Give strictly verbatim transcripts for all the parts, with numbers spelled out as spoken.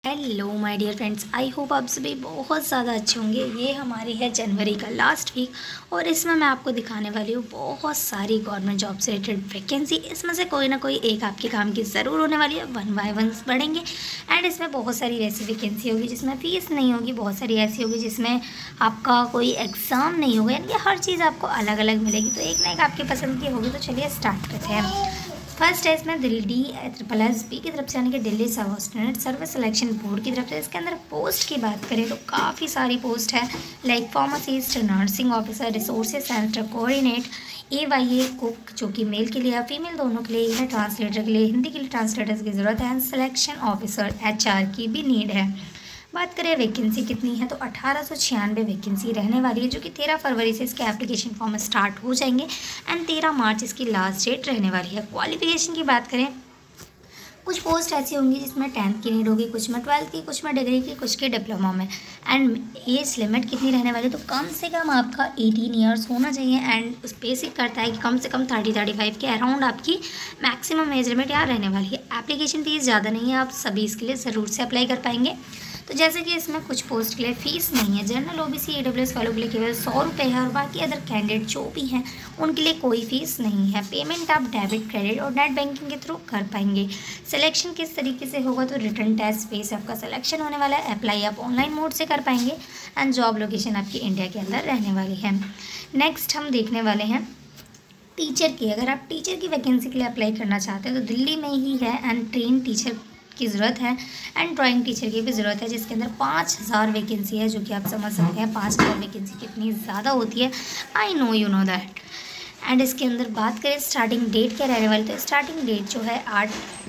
Hello my dear friends, I hope आप सभी बहुत ज़्यादा अच्छे होंगे। ये हमारी है जनवरी का लास्ट वीक और इसमें मैं आपको दिखाने वाली हूँ बहुत सारी गवर्नमेंट जॉब से रिलेटेड वैकेंसी। इसमें से कोई ना कोई एक आपके काम की ज़रूर होने वाली है, वन बाय वन बढ़ेंगे। एंड इसमें बहुत सारी ऐसी वैकेंसी होगी जिसमें फ़ीस नहीं होगी, बहुत सारी ऐसी होगी जिसमें आपका कोई एग्ज़ाम नहीं होगा, यानी कि हर चीज़ आपको अलग अलग मिलेगी। तो एक ना एक आपकी पसंद की होगी। तो चलिए स्टार्ट करते हैं। फर्स्ट है इसमें दिल्ली ट्रिपल एस बी की तरफ से, यानी कि Delhi subordinate service selection board की तरफ से। इसके अंदर पोस्ट की बात करें तो काफ़ी सारी पोस्ट है, like pharmacist, nursing officer, resources centre coordinate, A Y A cook जो कि मेल के लिए है, फीमेल दोनों के लिए है, ट्रांसलेटर के लिए, हिंदी के लिए ट्रांसलेटर्स की ज़रूरत है, and selection officer H R की भी नीड है। बात करें वैकेंसी कितनी है तो अठारह सौ छियानवे वैकेंसी रहने वाली है, जो कि तेरह फरवरी से इसके एप्लीकेशन फॉर्म स्टार्ट हो जाएंगे एंड तेरह मार्च इसकी लास्ट डेट रहने वाली है। क्वालिफिकेशन की बात करें, कुछ पोस्ट ऐसी होंगी जिसमें टेंथ की नीड होगी, कुछ में ट्वेल्थ की, कुछ में डिग्री की, कुछ के डिप्लोमा में। एंड एज लिमिट कितनी रहने वाली है तो कम से कम आपका अठारह ईयर्स होना चाहिए। एंड उस बेसिक करता है कि कम से कम तीस पैंतीस के अराउंड आपकी मैक्सिमम एज लिमिट यहाँ रहने वाली है। एप्लीकेशन फ़ीस ज़्यादा नहीं है, आप सभी इसके लिए ज़रूर से अप्लाई कर पाएंगे। तो जैसे कि इसमें कुछ पोस्ट के लिए फ़ीस नहीं है, जनरल ओबीसी ईडब्ल्यूएस वालों के लिए केवल सौ रुपये है और बाकी अदर कैंडिडेट जो भी हैं उनके लिए कोई फ़ीस नहीं है। पेमेंट आप डेबिट, क्रेडिट और नेट बैंकिंग के थ्रू कर पाएंगे। सिलेक्शन किस तरीके से होगा तो रिटर्न टेस्ट बेस आपका सिलेक्शन होने वाला है। अप्लाई आप ऑनलाइन मोड से कर पाएंगे एंड जॉब लोकेशन आपकी इंडिया के अंदर रहने वाली है। नेक्स्ट हम देखने वाले हैं टीचर की। अगर आप टीचर की वैकेंसी के लिए अप्लाई करना चाहते हैं तो दिल्ली में ही है एंड ट्रेन टीचर की ज़रूरत है एंड ड्राइंग टीचर की भी ज़रूरत है, जिसके अंदर पाँच हज़ार वैकेंसी है, जो कि आप समझ सकते हैं पाँच हज़ार वैकेंसी कितनी ज़्यादा होती है। I know you know that. And इसके अंदर बात करें स्टार्टिंग डेट क्या रहने वाली, तो स्टार्टिंग डेट जो है आठ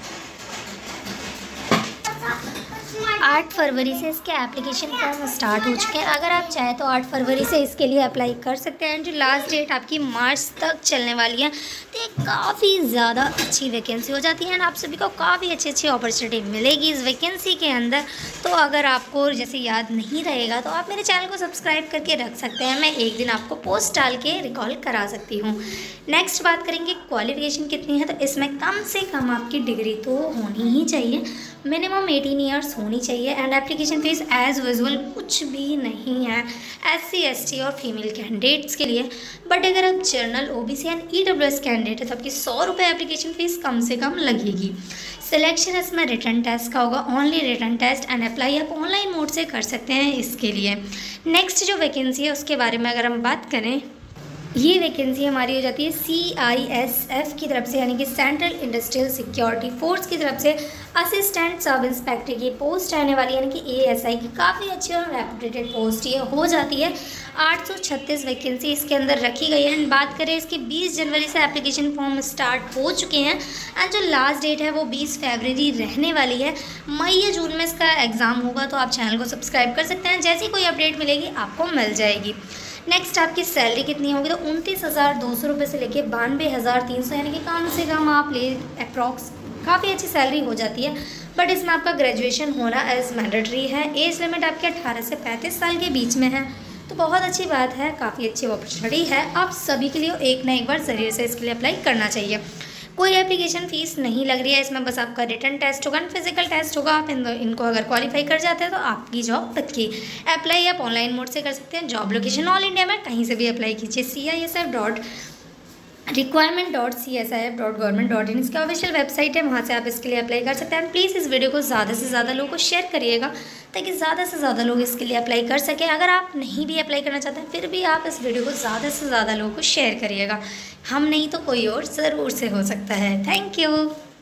आठ फरवरी से इसके एप्लीकेशन फॉर्म स्टार्ट हो चुके हैं। अगर आप चाहें तो आठ फरवरी से इसके लिए अप्लाई कर सकते हैं। जो लास्ट डेट आपकी मार्च तक चलने वाली है, तो ये काफ़ी ज़्यादा अच्छी वैकेंसी हो जाती है एंड आप सभी को काफ़ी अच्छी अच्छी अपॉर्चुनिटी मिलेगी इस वैकेंसी के अंदर। तो अगर आपको जैसे याद नहीं रहेगा तो आप मेरे चैनल को सब्सक्राइब करके रख सकते हैं, मैं एक दिन आपको पोस्ट डाल के रिकॉल करा सकती हूँ। नेक्स्ट बात करेंगे क्वालिफिकेशन कितनी है, तो इसमें कम से कम आपकी डिग्री तो होनी ही चाहिए, मिनिमम अठारह ईयर्स होनी चाहिए। And application fees as usual कुछ भी नहीं है एस सी एस टी और फीमेल कैंडिडेट्स के लिए। बट अगर आप general OBC and EWS candidate है तो आपकी सौ रुपये एप्लीकेशन फ़ीस कम से कम लगेगी। सिलेक्शन इसमें रिटर्न टेस्ट का होगा, only written test, and apply आप ऑनलाइन मोड से कर सकते हैं इसके लिए। नेक्स्ट जो वैकेंसी है उसके बारे में अगर हम बात करें, ये वैकेंसी हमारी हो जाती है सी आई एस एफ की तरफ से, यानी कि सेंट्रल इंडस्ट्रियल सिक्योरिटी फोर्स की तरफ से असिस्टेंट सब इंस्पेक्टर की पोस्ट आने वाली है, यानी कि ए एस आई की काफ़ी अच्छी और रेपुटेटेड पोस्ट ये हो जाती है। आठ सौ छत्तीस वैकेंसी इसके अंदर रखी गई है। एंड बात करें इसकी बीस जनवरी से एप्लीकेशन फॉर्म स्टार्ट हो चुके हैं एंड जो लास्ट डेट है वो बीस फरवरी रहने वाली है। मई या जून में इसका एग्ज़ाम होगा, तो आप चैनल को सब्सक्राइब कर सकते हैं, जैसी कोई अपडेट मिलेगी आपको मिल जाएगी। नेक्स्ट आपकी सैलरी कितनी होगी तो उनतीस हज़ार दो सौ रुपये से लेके बानवे हज़ार तीन सौ, यानी कि कम से कम आप ले अप्रॉक्स काफ़ी अच्छी सैलरी हो जाती है। बट इसमें आपका ग्रेजुएशन होना एज मैंडेटरी है। एज लिमिट आपके अठारह से पैंतीस साल के बीच में है, तो बहुत अच्छी बात है, काफ़ी अच्छी अपॉर्चुनिटी है। आप सभी के लिए एक ना एक बार ज़रूर से इसके लिए अप्लाई करना चाहिए। कोई एप्लीकेशन फ़ीस नहीं लग रही है, इसमें बस आपका रिटर्न टेस्ट होगा, फिजिकल टेस्ट होगा। आप इन इनको अगर क्वालिफाई कर जाते हैं तो आपकी जॉब पक्की। अप्लाई आप ऑनलाइन मोड से कर सकते हैं। जॉब लोकेशन ऑल इंडिया में कहीं से भी अप्लाई कीजिए। C I S F dot requirement dot C S I F dot government dot in इसका ऑफिशियल वेबसाइट है, वहाँ से आप इसके लिए अप्लाई कर सकते हैं। प्लीज़ इस वीडियो को ज़्यादा से ज़्यादा लोगों को शेयर करिएगा ताकि ज़्यादा से ज़्यादा लोग इसके लिए अप्लाई कर सकें। अगर आप नहीं भी अप्लाई करना चाहते हैं फिर भी आप इस वीडियो को ज़्यादा से ज़्यादा लोगों को शेयर करिएगा। हम नहीं तो कोई और ज़रूर से हो सकता है। Thank you.